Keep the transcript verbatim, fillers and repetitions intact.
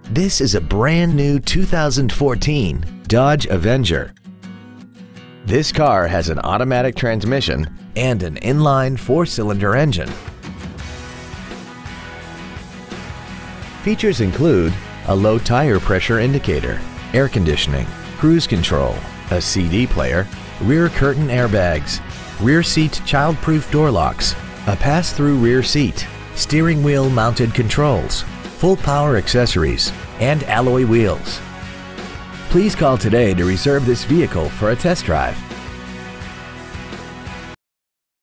This is a brand new two thousand fourteen Dodge Avenger. This car has an automatic transmission and an inline four-cylinder engine. Features include a low tire pressure indicator, air conditioning, cruise control, a C D player, rear curtain airbags, rear seat child-proof door locks, a pass-through rear seat, steering wheel mounted controls, full power accessories, and alloy wheels. Please call today to reserve this vehicle for a test drive.